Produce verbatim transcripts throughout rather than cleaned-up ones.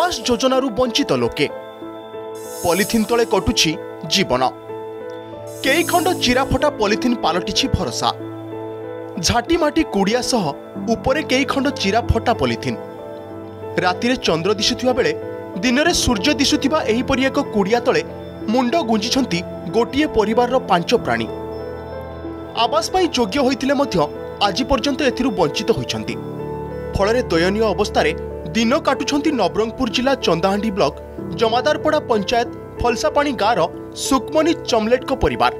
आवास योजनारू वंचित लोके पॉलिथिन तले कटुछि जीवन कई खंड चिराफटा पॉलिथिन पालटिछि भरोसा झाटीमाटी कुड़िया सह उपरे कई खंड चिराफटा पॉलिथिन रातिरे चंद्र दिशुथिबा बेले दिन में सूर्य दिशुथिबा एहिपरि एक कुड़िया तले मुंड गुंजिछंती गोटिए परिवारर पांच प्राणी आवास पाई योग्य होइतिले मध्य आज पर्यंत एथिरु वंचित होइछंती फल दयनीय अवस्था दिन काटुछंती नवरंगपुर जिला चंदाहांडी ब्लॉक जमादारपड़ा पंचायत फलसापाणी गाँव सुकमनी चमलेट को परिवार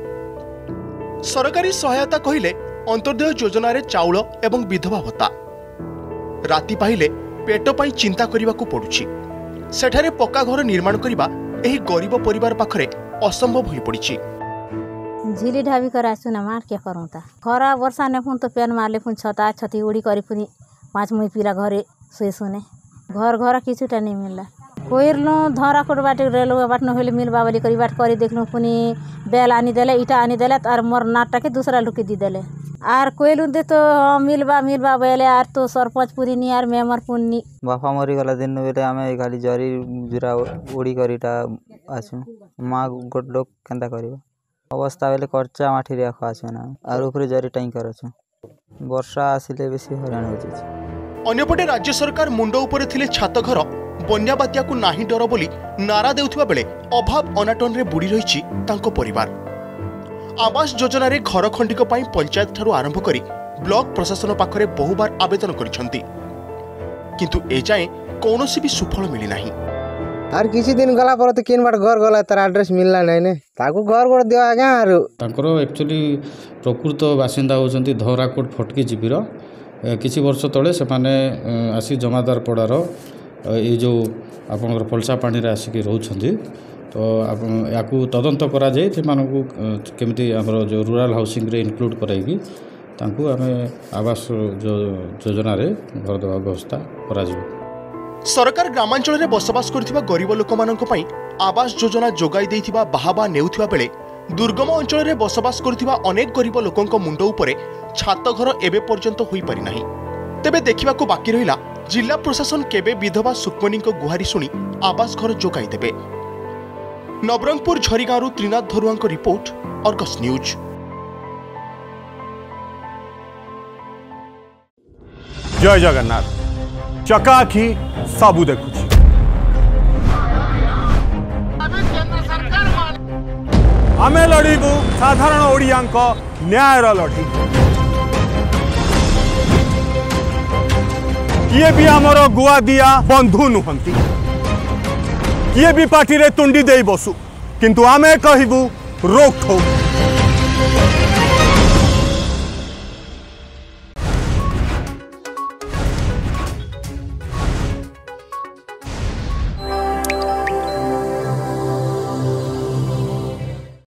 सरकारी सहायता कहिले अंत्योदय योजना रे चाउल एवं विधवा भत्ता राति पाहिले पेट पाई चिंता करने पड़ुछि सेठारे पक्का घर निर्माण करबा एही गरीब परिवार पाखरे असंभव होई पड़िछि। झिली ढाबी करा सुना मार क्या करूँ ता खरा वर्षा ने पुन तो पेन मारले पुन छता छती उड़ी करी पुनी पांच मुई पिला घरे सोए सुने घर घर किछुटा नहीं मिलला कोइरलो धरा कोट बाटे रेलवे बाट न होले मिलबा बोली करी बाट करी देखलो पुनी बेल आनी देले ईटा आनी देले आर मोर नाटा के दूसरा लुकी दी देले आर कोइलु दे तो मिलबा मिलबा बेले आर तो सरपंच पुरी नी आर मेमर पुनी बापा मरी गला दिन बेले आमे खाली जरी जुरा उड़ी करीटा आसु माँ गोट लोक केंता करिवो अवस्था बेले कर्चा माठी रे आसु ना आर ऊपर जरी टैंकर अछि वर्षा आसिले बेसी हैरान हो जाय। अन्यपटे राज्य सरकार मुंड उपरे थिले छात घर बन्या बात्या को नाही डर बोली नारा देउथुवा बेले अभाव अनाटन रे बुड़ी रहिछि तांको परिवार आवास योजना रे घर खंडिक पाई पंचायत ठारू आरंभ करी ब्लॉक प्रशासन पाखरे बहुबार आवेदन करिसंती किंतु ए जाए कोनोसी भी सुफल मिली नाही। आर किछि दिन गला पर त केन बार घर गला तार एड्रेस मिलला नै ने ताको घर गोड़ दियो आगा आरो तांकरो एक्चुअली प्रकृत बासिंदा होचंती धराकोट फटकी जीबीर किछि वर्ष तळे से माने आसी जमादार पड़ार ये जो आपनकर फलसा पानी रे आसी के रहउछंती तो याकू तदंत करा जाय से मानकू केमिति हमरो जो रूरल हाउसिंग रे इंक्लूड कराइकी तांकू आमे आवास जो योजना रे घर देवा व्यवस्था करा जाय। सरकार ग्रामांचल रे बसवास करथिबा गरीब लोक मानक पई आवास योजना जोगाई देथिबा बाहाबा नेउथिबा बेले दुर्गम अंचल रे बसवास करथिबा अनेक गरीब लोकंक मुंड उपरे छात घर एबे पर्यंत होई पारि नाही। तेबे देखिबा को बाकी रहिला जिला प्रशासन केबे विधवा सुकमनी को गुहारी सुनी आवास घर जोगाई देबे। नवरंगपुर झरीगाँव त्रिनाथ धरुआ को रिपोर्ट अर्गस न्यूज। जय जगन्नाथ चका आखि सबू देखुछि आमे लड़ीबू साधारण ओडियांक न्यायर लड़ी किए भी आमर गुआ दिया बंधु नुहंती किए भी पार्टी रे तुंडी दे बसु किंतु आमे कहबू रोक ठोक